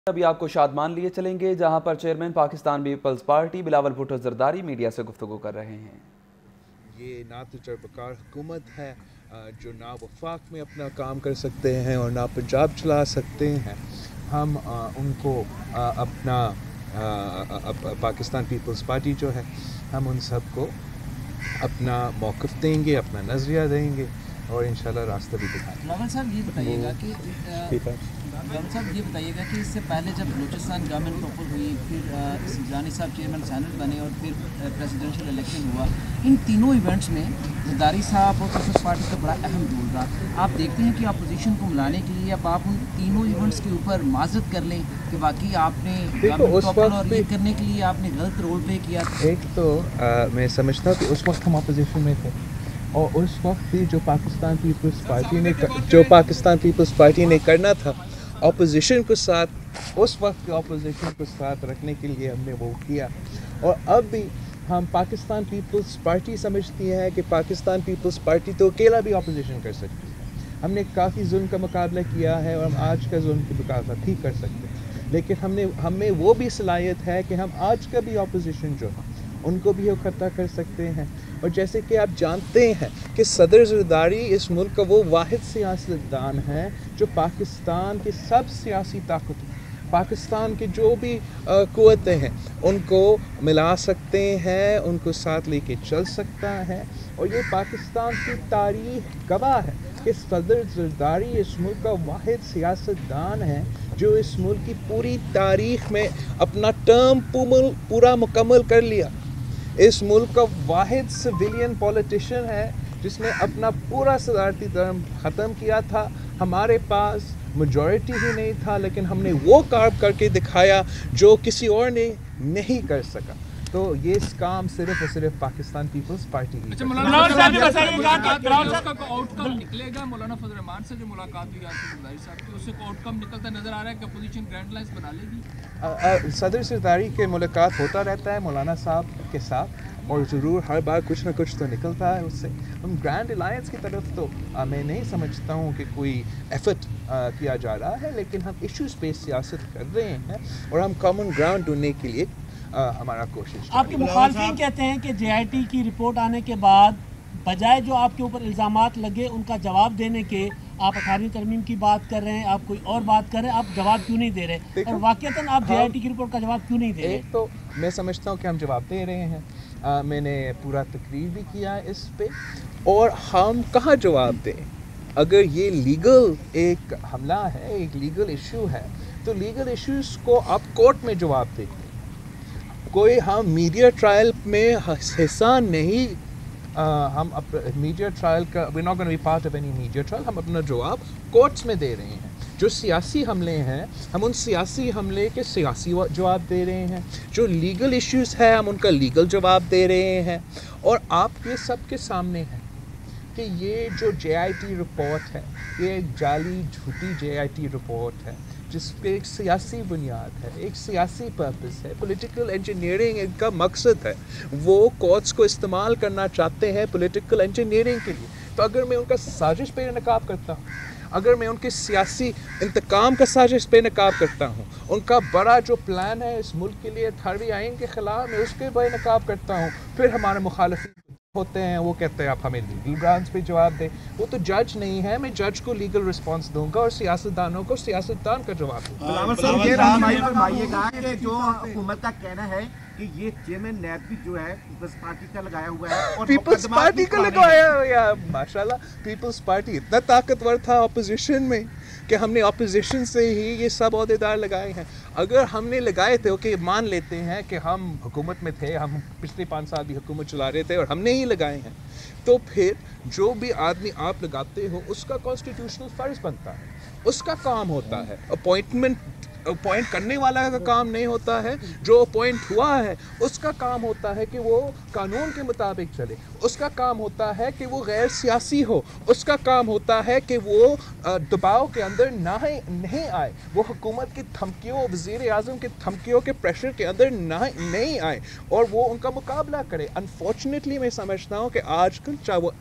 अभी आपको शादमान लिए चलेंगे जहां पर चेयरमैन पाकिस्तान पीपल्स पार्टी बिलावल भुट्टो जरदारी मीडिया से गुफ्तगू कर रहे हैं। ये ना तो तजर्बाकार हुकूमत है जो ना वफाक में अपना काम कर सकते हैं और ना पंजाब चला सकते हैं। हम उनको अपना पाकिस्तान पीपल्स पार्टी जो है हम उन सब को अपना मौक़िफ़ देंगे, अपना नज़रिया देंगे और इंशाल्लाह रास्ता भी दिखाएंगे। बिलावल साहब ये बताइएगा कि इससे पहले जब बलूचिस्तान गवर्नमेंट टॉपर हुई, फिर ज़रदारी साहब चेयरमैन सैनेट बने और फिर प्रेसिडेंशियल इलेक्शन हुआ, इन तीनों इवेंट्स में जरदारी साहब और पीपल्स पार्टी का बड़ा अहम रोल रहा। आप देखते हैं कि अपोजिशन को मिलाने के लिए अब आप उन तीनों इवेंट्स के ऊपर माजरत कर लें कि वाकई आपने गवर्नमेंट टॉपर और ये करने के लिए आपने गलत रोल प्ले किया। एक तो मैं समझता हूँ कि उस वक्त हम अपोजिशन में थे और उस वक्त भी जो पाकिस्तान पीपल्स पार्टी ने करना था अपोजिशन को साथ, उस वक्त के अपोजिशन को साथ रखने के लिए हमने वो किया। और अब भी हम पाकिस्तान पीपल्स पार्टी समझती है कि पाकिस्तान पीपल्स पार्टी तो अकेला भी अपोजिशन कर सकती है। हमने काफ़ी जुल्म का मुकाबला किया है और हम आज का जुल्म की मुकाबला ठीक कर सकते हैं, लेकिन हमें वो भी सलाहियत है कि हम आज का भी अपोजिशन जो है उनको भी इकट्ठा कर सकते हैं। और जैसे कि आप जानते हैं कि सदर ज़रदारी इस मुल्क का वो वाहिद सियासतदान है जो पाकिस्तान की सब सियासी ताकतों, पाकिस्तान की जो भी क़ुव्वतें हैं उनको मिला सकते हैं, उनको साथ लेके चल सकता है। और ये पाकिस्तान की तारीख़ गवाह है कि सदर ज़रदारी इस मुल्क का वाहिद सियासतदान है जो इस मुल्क की पूरी तारीख़ में अपना टर्म पूरा मुकम्मल कर लिया। इस मुल्क का वाहिद सिविलियन पॉलिटिशियन है जिसने अपना पूरा सदारती टर्म ख़त्म किया था। हमारे पास मेजॉरिटी ही नहीं था, लेकिन हमने वो काम करके दिखाया जो किसी और ने नहीं कर सका। तो ये इस काम सिर्फ और सिर्फ पाकिस्तान पीपल्स पार्टी की। अच्छा, मौलाना साहब बताइएगा कि आउटकम निकलेगा। मौलाना फजल रहमान से जो मुलाकात हुई आपकी जरदारी साहब की, उससे आउटकम निकलता नजर आ रहा है कि अपोजिशन ग्रैंड लाइंस बना लेगी। सदर ज़रदारी के मुलाकात होता रहता है मौलाना साहब के साथ और ज़रूर हर बार कुछ ना कुछ तो निकलता है उससे। हम ग्रैंड अलायंस की तरफ तो मैं नहीं समझता हूँ कि कोई एफर्ट किया जा रहा है, लेकिन हम इश्यूज़ पे सियासत कर रहे हैं और हम कॉमन ग्राउंड ढूंढने के लिए हमारा कोशिश। आपके मुखालफिन कहते हैं कि JIT की रिपोर्ट आने के बाद बजाय जो आपके ऊपर इल्ज़ामात लगे उनका जवाब देने के, आप 18वीं तरमीम की बात कर रहे हैं, आप कोई और बात कर रहे हैं, आप जवाब क्यों नहीं दे रहे और वाकईतन आप JIT की रिपोर्ट का जवाब क्यों नहीं दे रहे? एक तो मैं समझता हूँ कि हम जवाब दे रहे हैं, मैंने पूरा तकरीर भी किया है इस पे। और हम कहाँ जवाब दें? अगर ये लीगल एक हमला है, एक लीगल इशू है, तो लीगल इश्यूज़ को आप कोर्ट में जवाब दें। कोई हम मीडिया ट्रायल में हिस्सा नहीं, हम मीडिया ट्रायल का we not gonna be part of any media trial. हम अपना जवाब कोर्ट्स में दे रहे हैं। जो सियासी हमले हैं हम उन सियासी हमले के सियासी जवाब दे रहे हैं, जो लीगल इश्यूज़ है हम उनका लीगल जवाब दे रहे हैं। और आप ये सब के सामने है कि ये जो JIT रिपोर्ट है ये एक जाली झूठी JIT रिपोर्ट है जिस पे एक सियासी बुनियाद है, एक सियासी पर्पस है, पॉलिटिकल इंजीनियरिंग इनका मकसद है। वो कोर्ट्स को इस्तेमाल करना चाहते हैं पॉलिटिकल इंजीनियरिंग के लिए। तो अगर मैं उनका साजिश पे नकाब करता हूँ, अगर मैं उनके सियासी इंतकाम का साजिश पे नकाब करता हूँ, उनका बड़ा जो प्लान है इस मुल्क के लिए 18वीं आइन के ख़िलाफ़ मैं उसके पे नकाब करता हूँ, फिर हमारे मुखालिफिन होते हैं वो कहते हैं आप हमें लीगल ग्राउंड्स पे जवाब दें। वो तो जज नहीं है, मैं जज को लीगल रिस्पांस दूंगा और सियासतदानों को सियासतदान का जवाब दूंगा। ये फरमाइएगा कि जो हुकूमत का कहना है कि ये चेयरमैन नैब भी जो है पीपल्स पार्टी का लगाया हुआ है और पीपल्स पार्टी का लगाया हुआ, माशाल्लाह पीपल्स पार्टी इतना ताकतवर था अपोजिशन में कि हमने अपोजिशन से ही ये सब ओहदेदार लगाए हैं। अगर हमने लगाए थे, ओके मान लेते हैं कि हम हुकूमत में थे, हम पिछले 5 साल भी हुकूमत चला रहे थे और हमने ही लगाए हैं, तो फिर जो भी आदमी आप लगाते हो उसका कॉन्स्टिट्यूशनल फ़र्ज़ बनता है, उसका काम होता है। अपॉइंट करने वाला का काम नहीं होता है, जो अपॉइंट हुआ है उसका काम होता है कि वो कानून के मुताबिक चले, उसका काम होता है कि वो गैर सियासी हो, उसका काम होता है कि वो दबाव के अंदर नहीं आए, वो हुकूमत की धमकियों, वज़ीर आज़म की धमकियों के प्रेशर के अंदर नहीं आए और वो उनका मुकाबला करे। अनफॉर्चुनेटली मैं समझता हूँ कि आजकल चाहे वो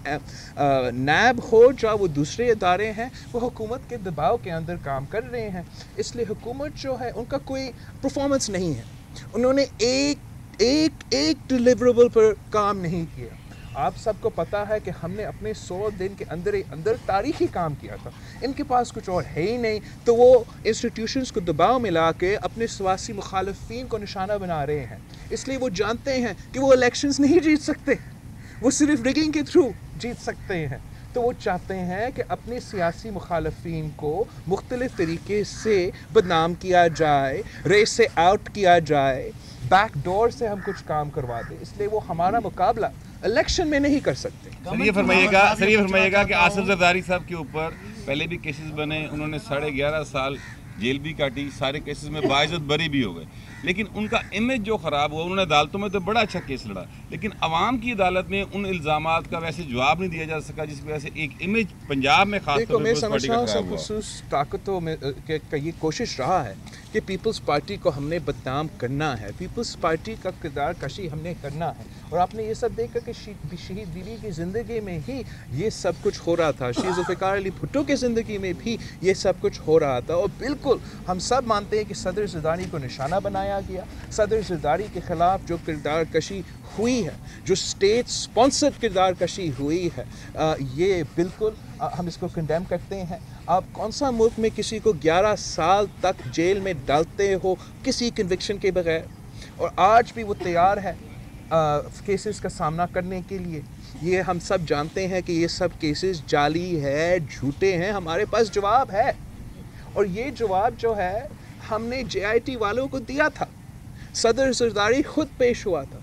नैब हो चाहे वो दूसरे इदारे हैं, वो हुकूमत के दबाव के अंदर काम कर रहे हैं। इसलिए हुकूमत हुकूमत जो है उनका कोई परफॉर्मेंस नहीं है, उन्होंने एक डिलीवरेबल पर काम नहीं किया। आप सबको पता है कि हमने अपने 100 दिन के अंदर ही अंदर तारीखी काम किया था, इनके पास कुछ और है ही नहीं, तो वो इंस्टीट्यूशंस को दबाव मिला के अपने सियासी मुखालफिन को निशाना बना रहे हैं। इसलिए वो जानते हैं कि वो इलेक्शंस नहीं जीत सकते, वो सिर्फ रिगिंग के थ्रू जीत सकते हैं। तो वो चाहते हैं कि अपने सियासी मुखालफिन को मुख्तलिफ तरीके से बदनाम किया जाए, रेस से आउट किया जाए, बैक डोर से हम कुछ काम करवा दें। इसलिए वो हमारा मुकाबला इलेक्शन में नहीं कर सकते। सर ये फरमाइएगा कि आसिफ जरदारी साहब के ऊपर पहले भी केसेस बने, उन्होंने 11.5 साल जेल भी काटी, सारे केसेस में बाइज्जत बरी भी हो गए, लेकिन उनका इमेज जो ख़राब हुआ, उन्होंने अदालतों में तो बड़ा अच्छा केस लड़ा, लेकिन आवाम की अदालत में उन इल्ज़ामात का वैसे जवाब नहीं दिया जा सका जिसकी वजह से एक इमेज पंजाब में खास तौर मैं समझता हूँ सब खसूस ताकतों में का ये कोशिश रहा है कि पीपल्स पार्टी को हमने बदनाम करना है, पीपल्स पार्टी का किरदार कशी हमने करना है। और आपने ये सब देखा कि शहीद बीवी की ज़िंदगी में ही ये सब कुछ हो रहा था, शहीद ज़ुल्फ़िकार अली भुट्टो की ज़िंदगी में भी ये सब कुछ हो रहा था। और बिल्कुल हम सब मानते हैं कि सदर ज़रदारी को निशाना बनाया गया, सदर ज़रदारी के ख़िलाफ़ जो किरदार कशी हुई है, जो स्टेट स्पॉन्सर्ड किरदार कशी हुई है, ये बिल्कुल हम इसको कंडेम करते हैं। आप कौन सा मुल्क में किसी को 11 साल तक जेल में डालते हो किसी कन्विक्शन के बगैर, और आज भी वो तैयार है केसेस का सामना करने के लिए। ये हम सब जानते हैं कि ये सब केसेस जाली है, झूठे हैं, हमारे पास जवाब है, और ये जवाब जो है हमने JIT वालों को दिया था। सदर ज़रदारी खुद पेश हुआ था,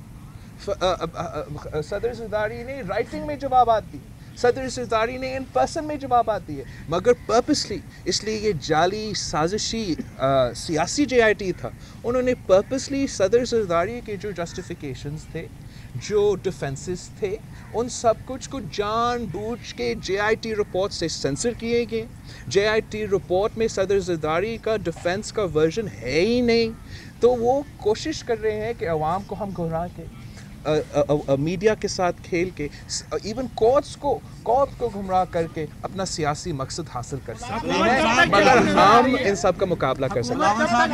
सदर ज़रदारी ने राइटिंग में जवाब दी, सदर ज़रदारी ने इन पर्सन में जवाब दिए, मगर पर्पसली, इसलिए ये जाली साजिशी सियासी JIT था। उन्होंने पर्पसली सदर ज़रदारी के जो जस्टिफिकेशंस थे, जो डिफेंसेस थे, उन सब कुछ को जानबूझ के JIT रिपोर्ट से सेंसर किए गए। JIT रिपोर्ट में सदर ज़रदारी का डिफेंस का वर्जन है ही नहीं, तो वो कोशिश कर रहे हैं कि अवाम को हम घुरा के मीडिया के साथ खेल के, इवन कोर्ट्स को गुमराह करके अपना सियासी मकसद हासिल कर सकते हैं, मगर हम इन सब का मुकाबला कर सकते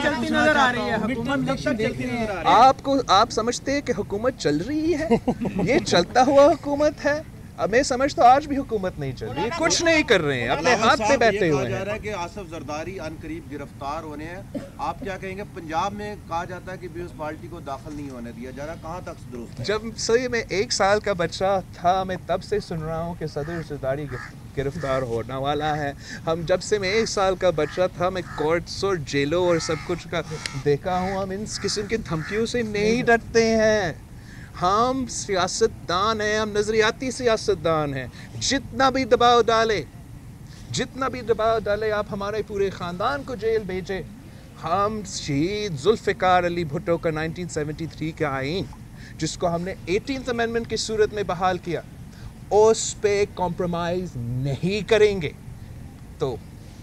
हैं। आप समझते हैं कि हुकूमत चल रही है, ये चलता हुआ हुकूमत है। अब मैं समझता हूँ आज भी हुकूमत नहीं चल रही, कुछ नहीं कर रहे हैं, अपने हाथ पे बैठे हुए हैं। कि आसिफ जरदारी अनकरीब गिरफ्तार होने हैं, आप क्या कहेंगे? पंजाब में कहा जाता है कि पीपल्स पार्टी को दाखिल नहीं होने दिया जा रहा, कहाँ तक दुरुस्त है? जब सही में 1 साल का बच्चा था, मैं तब से सुन रहा हूँ कि सदर ज़रदारी गिरफ्तार होने वाला है। हम जब से मैं 1 साल का बच्चा था, मैं कोर्ट्स और जेलों और सब कुछ का देखा हूँ। हम इन किस्म की धमकियों से नहीं डरते हैं, हम सियासतदान हैं, हम नज़रियाती सियासतदान हैं। जितना भी दबाव डाले आप हमारे पूरे ख़ानदान को जेल भेजे। हम शहीद ज़ुल्फ़िकार अली भुट्टो का 1973 का आइन, जिसको हमने 18th अमेंडमेंट की सूरत में बहाल किया, उस पे कॉम्प्रोमाइज़ नहीं करेंगे। तो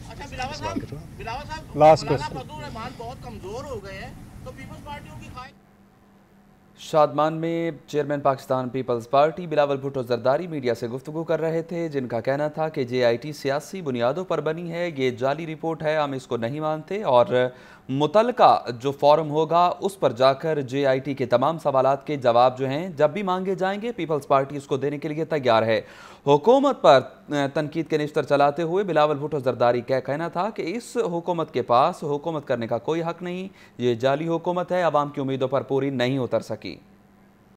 लास्ट क्वेश्चन, बहुत कमज़ोर हो गए हैं, तो पीपल्स पार्टियों की शादमान में चेयरमैन पाकिस्तान पीपल्स पार्टी बिलावल भुट्टो जरदारी मीडिया से गुफ्तगू कर रहे थे, जिनका कहना था कि JIT सियासी बुनियादों पर बनी है, ये जाली रिपोर्ट है, हम इसको नहीं मानते, और मुतलका जो फोरम होगा उस पर जाकर JIT के तमाम सवालात के जवाब जो हैं जब भी मांगे जाएंगे, पीपल्स पार्टी उसको देने के लिए तैयार है। हुकूमत पर तनकीद के निश्तर चलाते हुए बिलावल भुट्टो जरदारी का कहना था कि इस हुकूमत के पास हुकूमत करने का कोई हक नहीं, ये जाली हुकूमत है, आवाम की उम्मीदों पर पूरी नहीं उतर सकी।